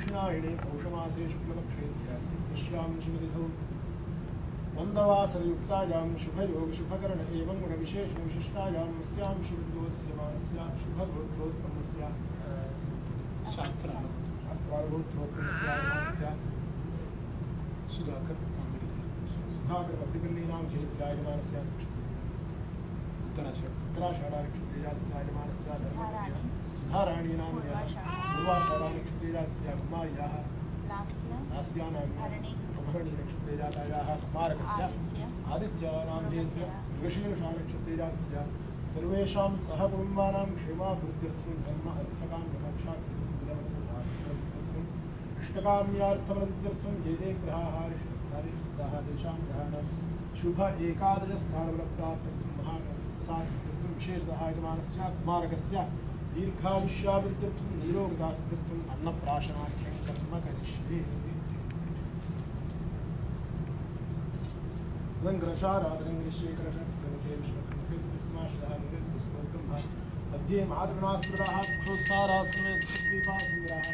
दक्षिणायणे पौषमासे शुक्लपक्षे श्याम शुभतिथौ मंदवासरयुक्तायां शुभयोग शुभकर्ण एवं गुणविशेष विशिष्टायां स्यां शुभगोस्यमानस्यां शुभगोत्रोत्पन्नस्यां शास्त्रानुभूत्रोत्पन्नस्यां सुधाकर मामिडिपल्लीनां जयस्यायमानस्यां उत्तराषाढानक्षत्रेयास्यायमानस्यां सुधाराणीनां पूर्वाषाढानक्षत्रेयास्यां कुमार्याः नास्यानां भरणीनक्षत्रेजातायाः कुमारकस्य आदित्यानामधेयस्य मृगशीर्षानक्षत्रेजातस्य सर्वेषां सह कुटुम्बानां क्षेमाभिवृद्ध्यर्थं धर्म अर्थकाम्यमोक्षार्थं इष्टकाम्यार्थफलसिद्ध्यर्थं ये ये ग्रहाः रिष्टस्थानिष्ठाः तेषां ग्रहाणां शुभ एकादशस्थानफलप्राप्त्यर्थं महाप्रसादत्यर्थं विशेषतः यजमानस्य कुमारकस्य दीर्घायुष्याभिवृद्ध्यर्थं नीरोगदासिद्ध्यर्थम् अन्नप्राशनाख्यं कर्म करिष्ये। रंग्रशाराधरंग्रिशेखरशस्समुखे विष्णुस्माश्रः मध्ये मातृनास्मृताः क्षोत्साराः सर्वे सुखद्वीपाः सुन्दराः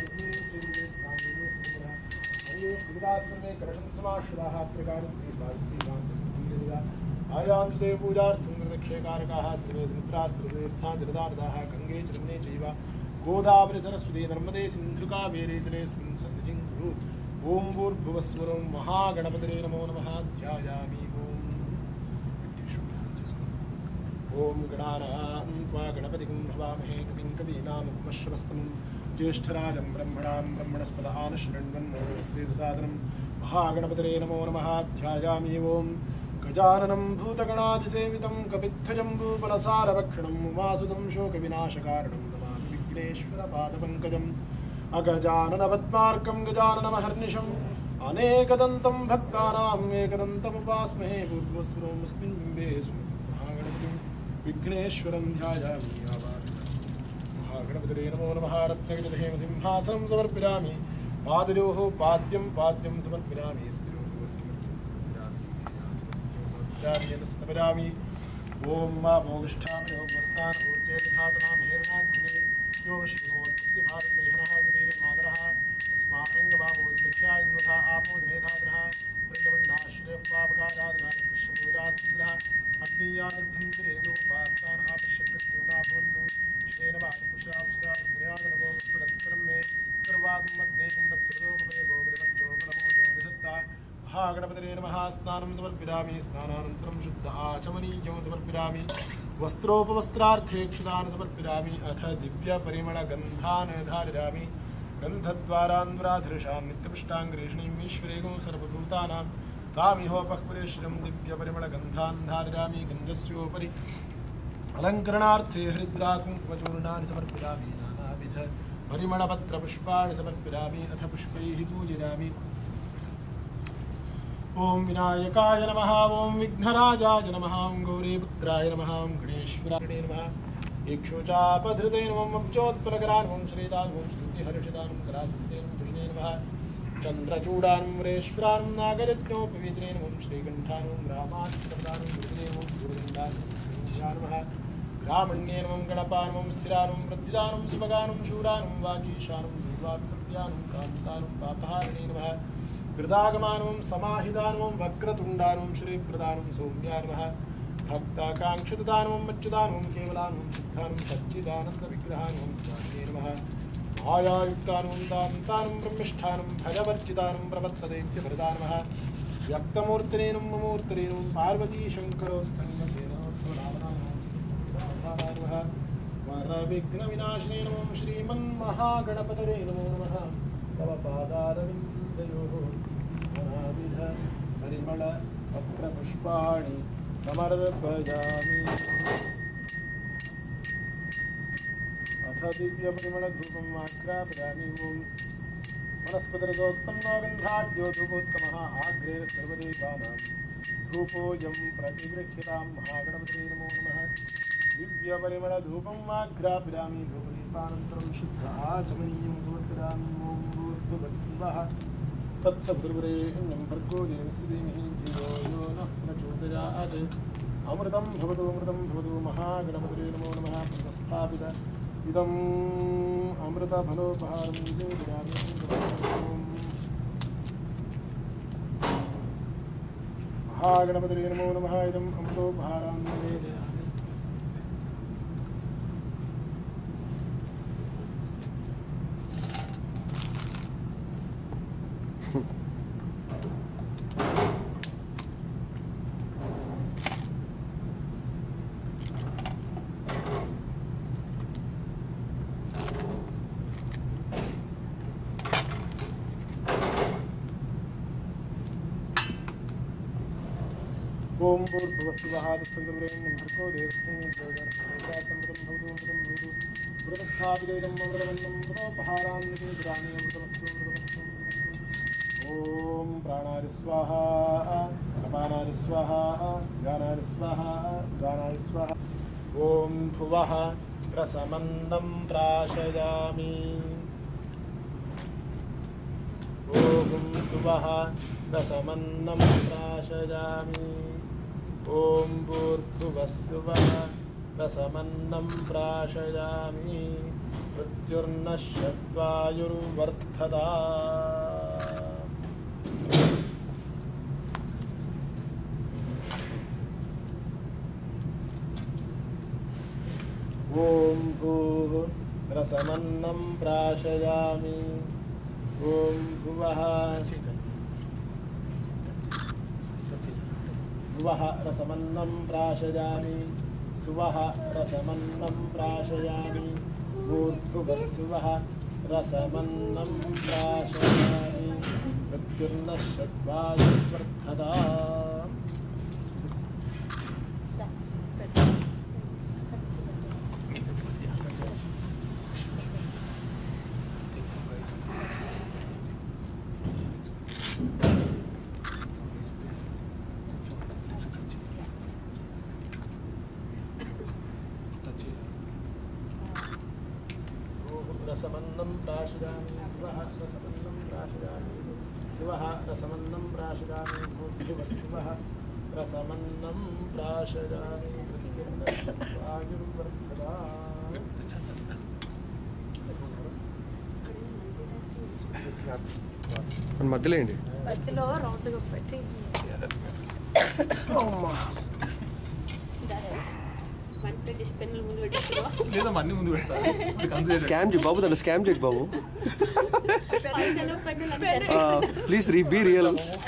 हरिदासर्वे करशंसमाश्रताः त्रिकारुत्ते सावित्रीकान्तः आयान्तु देवपूजार्थं निर्लक्ष्यकारकाः सर्वे समुद्रास्त्रतीर्थाः जलदारदाः गङ्गे च रमणे चैव गोदावरी सरस्वती नर्मदे सिन्धु कावेरी जलेऽस्मिन् सन्निधिं कुरु। ओं भूर्भुवस्वरं महागणपतये नमो नमः। ध्यायामि ओं गणानां त्वा गणपतिं भवामहे कविं कवीनामुपमश्रवस्तमं ज्येष्ठराजं ब्रह्मणां ब्रह्मणस्पद आनशृण्वन्नोदस्येदसादनं महागणपतये नमो नमः। ध्यायामि ओं गजाननं भूतगणाधिसेवितं कपित्थजम्बूफलसारभक्षणं उमासुतं शोकविनाशकारणं नमामि विघ्नेश्वरपादपङ्कजम् अगजाननपद्मार्कं गजाननमहर्निशम् अनेकदन्तं भक्तानाम् एकदन्तमुपास्महे पूर्वस्वरमस्मिन् बिम्बे महागणपतिं विघ्नेश्वरं ध्यायामि महागणपतये नमो नमः। रत्नगजधेम सिंहासनं समर्पयामि पादयोः पाद्यं पाद्यं समर्पयामि स्थिरोपजामि ओं मा भोगिष्ठामयोगस्तानूर्जेधातनां हेरणाग्ने यो विष्णुवत्स्य भारतहनः उदये मातरः अस्माकङ्गबाबोस्सख्यायन्वथा आपोधनेधातनः वृन्दवण्डाश्रयपापकाराधनः कृष्णपूजासिन्द्रः अग्नियादभ्यन्तरेणुपास्तान् आपिष्यकृत्योनाभवन्तु श्रेण वायुपुषावश्रावश्रेयादनवोपरत्परं मे सर्वात्मग्नेकं तत्सर्वोपमे गोविरवच्चोपनमोजो निधत्ता महागणपतये नमः। स्नानं समर्पयामि स्नानानन्तरं शुद्ध आचमनीयं समर्पयामि वस्त्रोपवस्त्रार्थे क्षुदान् समर्पयामि अथ दिव्यपरिमलगन्धान् धारयामि गन्धद्वारान्वराधृशां नित्यपुष्टाङ्गरेषणीम् ईश्वरेगं सर्वभूतानां तामिहोपःपुरेश्वरं दिव्यपरिमलगन्धान् धारयामि गन्धस्योपरि अलङ्करणार्थे हरिद्राकुङ्कुमचूर्णानि समर्पयामि नानाविध परिमलपत्रपुष्पाणि समर्पयामि अथ पुष्पैः पूजयामि। ओं विनायकाय नमः ओं विघ्नराजाय नमः ओं गौरीपुत्राय नमः ओं गणेश्वराय नमः। इक्षुचापधृते नमः अब्जोत्पलकरान् ओं श्रीदान् ओं स्तुतिहर्षितान् कराधृतेन कृष्णे नमः। चन्द्रचूडान् वरेश्वरान् नागरत्नोपवेदनेन ओं श्रीकण्ठान् ओं रामाच्युतप्रदानं गुरुदेव ओं गुरुदण्डान् नमः। ग्रामण्येन ओं गणपान् ओं स्थिरान् ओं वृद्धिदानं सुभगानं शूरान् ओं वागीशानं दुर्वाक्यानं कान्तानं पापहारिणे नमः। कृतागमानं समाहिदानं वक्रतुण्डानं श्रीप्रदानं सौम्यानमः। भक्ताकाङ्क्षितदानं मच्युदानं केवलानं सिद्धानं सच्चिदानन्दविग्रहानं स्वामिने नमः। मायायुक्तानं दान्तानं ब्रह्मिष्ठानं भजवर्जितानं प्रपत्तदैत्यभृतानमः। व्यक्तमूर्तिनेनं ममूर्तिरेनं पार्वतीशङ्करोत्सङ्गतेन स्वनामनामः। वरविघ्नविनाशिने नमः श्रीमन्महागणपतये नमो नमः। तव पादारविन्दयोः नानाविध परिमल पत्रपुष्पाणि समर्पयामि। अथ दिव्यपरिमलधूपम् आघ्रापयामि ओं वनस्पतिरसोत्तमो गन्धाढ्यो धूपोत्तमः आघ्रे सर्वदेवानां धूपोऽयं प्रतिगृह्यतां महागणपतये नमो नमः। दिव्यपरिमलधूपम् आघ्रापयामि धूपदीपानन्तरं शुद्ध आचमनीयं समर्पयामि ओं भूर्भुवस्सुवः तत्सवितुर्वरेण्यं भर्गो देवस्य धीमहि धियो यो नः प्रचोदयात्। अमृतं भवतु महागणपतये नमो नमः। प्रस्थापित इदम् अमृतफलोपहारं महागणपतये नमो नमः। इदम् अमृतोपहारान् निवेदयामि। ओम भूर्भुवस्सुवः तत्सवितुर्वरेण्यं भर्गो देवस्य धीमहि वृतस्थापितं अमृतमन्नं मृतोपहारान् निवेदयामि। अमृतमस्तु ओम प्राणाय स्वाहा अपानाय स्वाहा व्यानाय स्वाहा उदानाय स्वाहा। ओम भुवः रसमन्नं प्राशयामि। ओम सुवः रसमन्नं प्राशयामि। ओम भूर्भुवस्सुवः रसमन्नं प्राशयामि। मृत्युर्नश्यत्वायुर्वर्धता। ओम भूः रसमन्नं प्राशयामि। ओम भुवः रसमन्नं प्राशयामि। सुवः रसमन्नं प्राशयामि। भूर्भुवस्सुवः रसमन्नं प्राशयामि। मृत्युर्नश्यत्वायुर्वर्धता। रसमन्नं प्राशयामि। भुवः रसमन्नं प्राशयामि। सुवः रसमन्नं प्राशयामि। भूर्भुवस्सुवः रसमन्नं प्राशयामि। मृत्युर्नश्यत्वायुर्वर्धता। మధ్యలో ఏంటి మధ్యలో రౌండ్గా పెట్టి స్కామ్ చేయి బాబు, దాంట్లో స్కామ్ చేయకు బాబు. Please be real.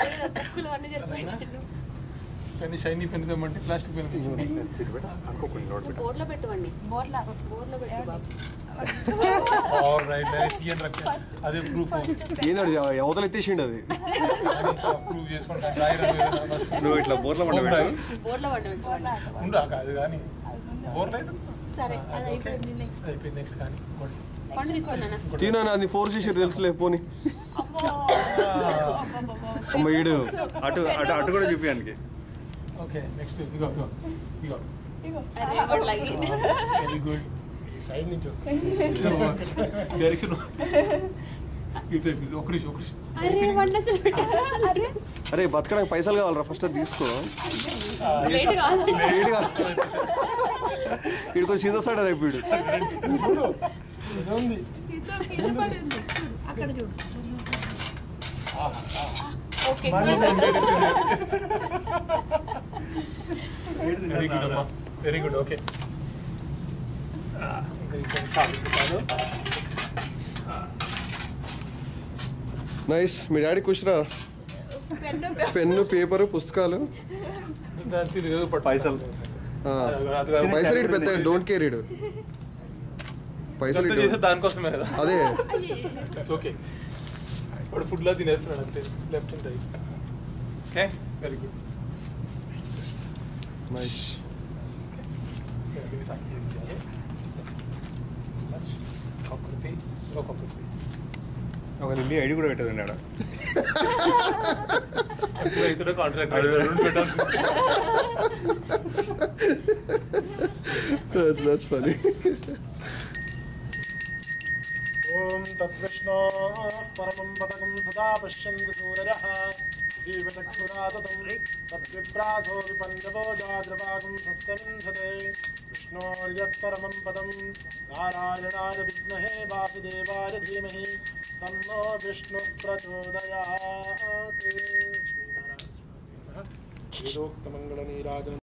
Pen shiny pen తెమ్మంటే ప్లాస్టిక్ పెన్ బోర్లో పెట్టవండి. బోర్లో పెట్టు. అదే ప్రూఫ్ ఏంటది అవతల ఎత్తేసిండు అది. ప్రూవ్ చేసుకుంటా నువ్వు ఇట్లా బోర్లో బోర్లో వండు. ఉండు అది కానీ బోర్లో అయితే సరే అది అయిపోయింది. నెక్స్ట్ కానీ పండు తీసుకున్నానా? తినా అది ఫోర్స్ చేసి తెలుసులే పోని. అమ్మ ఈడు అటు అటు అటు కూడా చూపించడానికి. ఓకే నెక్స్ట్ ఇగో ఇగో ఇగో వెరీ గుడ్. సైడ్ నుంచి వస్తుంది డైరెక్షన్. అరే బతకడానికి పైసలు కావాలరా, ఫస్ట్ అది తీసుకో. వీడు కొంచెం సీదా సైడ్ రేపు వీడు. అక్కడ చూడు. Very good. Okay nice. మీ డాడీ కుషరా పెన్ను పేపరు పుస్తకాలు పైసలు పైసలు ఇటు పెద్ద డోంట్ కేర్ ఇడు పైసలు దానికోసమే కదా. అదే ఓకే ఇప్పుడు ఫుడ్లో తినేస్తున్నాడు అంతే, left and right. Okay very good. Nice. ఒక లిల్లీ ఐడి కూడా పెట్టదండి ఆడ. That's funny. ఓం తత్కృష్ణో పరమం పదకం సదా పశ్యంతి సూరయః जीवचक्षुराततं तद्विप्रासो विपञ्चतो जाद्रपाकं सस्यमिन्धते विष्णोर्यत्परमं पदं नारायणाय विद्महे वासुदेवाय धीमहि तन्नो विष्णुः प्रचोदयात्। वेदोक्तमङ्गलनीराजनम्